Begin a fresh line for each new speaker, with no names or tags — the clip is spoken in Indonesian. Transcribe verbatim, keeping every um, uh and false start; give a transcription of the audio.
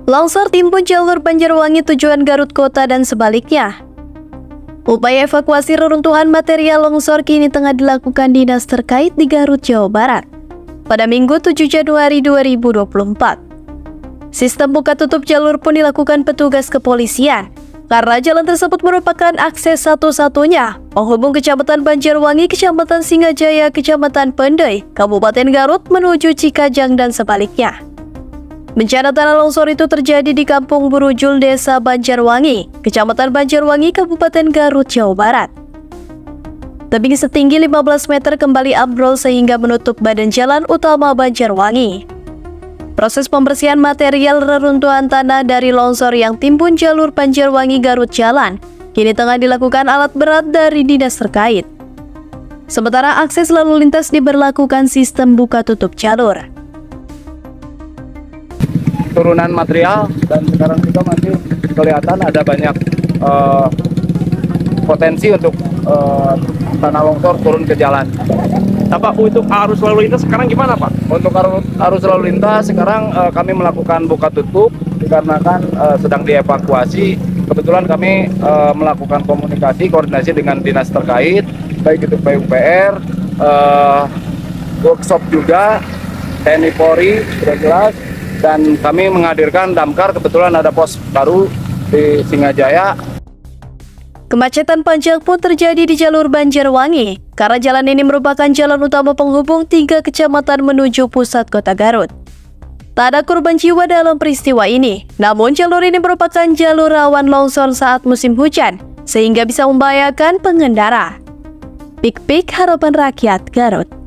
Longsor timbun jalur Banjarwangi tujuan Garut Kota dan sebaliknya. Upaya evakuasi reruntuhan material longsor kini tengah dilakukan dinas terkait di Garut, Jawa Barat. Pada Minggu tujuh Januari dua ribu dua puluh empat, sistem buka tutup jalur pun dilakukan petugas kepolisian karena jalan tersebut merupakan akses satu-satunya penghubung Kecamatan Banjarwangi, Kecamatan Singajaya, Kecamatan Pendai, Kabupaten Garut menuju Cikajang dan sebaliknya. Bencana tanah longsor itu terjadi di Kampung Burujul, Desa Banjarwangi, Kecamatan Banjarwangi, Kabupaten Garut, Jawa Barat. Tebing setinggi lima belas meter kembali ambrol sehingga menutup badan jalan utama Banjarwangi. Proses pembersihan material reruntuhan tanah dari longsor yang timbun jalur Banjarwangi Garut Jalan kini tengah dilakukan alat berat dari dinas terkait. Sementara akses lalu lintas diberlakukan sistem buka tutup jalur.
Turunan material dan sekarang juga masih kelihatan ada banyak uh, potensi untuk uh, tanah longsor turun ke jalan.
Nah, Pak, untuk arus lalu lintas sekarang gimana, Pak?
Untuk arus, arus lalu lintas sekarang uh, kami melakukan buka tutup dikarenakan uh, sedang dievakuasi. Kebetulan kami uh, melakukan komunikasi koordinasi dengan dinas terkait, baik itu P U P R, uh, workshop juga, T N I Polri sudah jelas. Dan kami menghadirkan damkar, kebetulan ada pos baru di Singajaya.
Kemacetan panjang pun terjadi di jalur Banjarwangi karena jalan ini merupakan jalan utama penghubung tiga kecamatan menuju pusat kota Garut. Tak ada korban jiwa dalam peristiwa ini, namun jalur ini merupakan jalur rawan longsor saat musim hujan sehingga bisa membahayakan pengendara. Pik Pik Harapan Rakyat Garut.